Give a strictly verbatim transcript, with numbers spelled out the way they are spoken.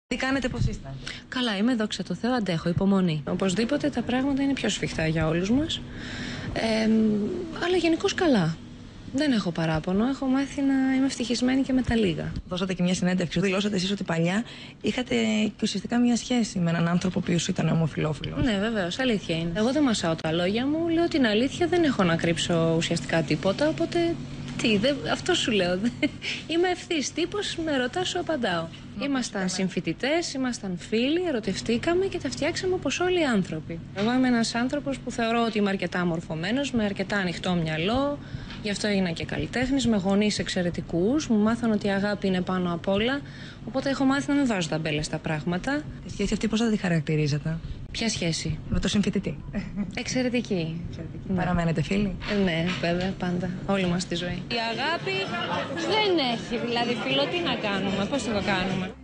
Τι κάνετε, πώς είστε? Καλά, είμαι, δόξα τω Θεώ, αντέχω, υπομονή. Οπωσδήποτε τα πράγματα είναι πιο σφιχτά για όλους μας. Ε, αλλά γενικώς καλά. Δεν έχω παράπονο. Έχω μάθει να είμαι ευτυχισμένη και με τα λίγα. Δώσατε και μια συνέντευξη. Δηλώσατε εσείς ότι παλιά είχατε και ουσιαστικά μια σχέση με έναν άνθρωπο που ήταν ομοφυλόφιλος. Ναι, βεβαίως, αλήθεια είναι. Εγώ δεν μασάω τα λόγια μου. Λέω την αλήθεια, δεν έχω να κρύψω ουσιαστικά τίποτα. Οπότε. Τι, δε, αυτό σου λέω. Είμαι ευθύς τύπος, με ρωτάς, σου απαντάω. Ήμασταν συμφοιτητές, ήμασταν φίλοι, ερωτευτήκαμε και τα φτιάξαμε όπως όλοι οι άνθρωποι. Εγώ είμαι ένας άνθρωπος που θεωρώ ότι είμαι αρκετά μορφωμένος, με αρκετά ανοιχτό μυαλό, γι' αυτό έγινα και καλλιτέχνης, με γονείς εξαιρετικούς, μου μάθαν ότι η αγάπη είναι πάνω απ' όλα, οπότε έχω μάθει να μην βάζω ταμπέλες στα πράγματα. Τη σχέση αυτή πώς θα τη χαρακτηρίζετε? Ποια σχέση? Με το συμφοιτητή. Εξαιρετική. Εξαιρετική. Ναι. Παραμένετε φίλοι? Ε, ναι, βέβαια, πάντα. Όλη μας τη ζωή. Η αγάπη δεν έχει, δηλαδή φίλο, τι να κάνουμε, πώς θα το κάνουμε.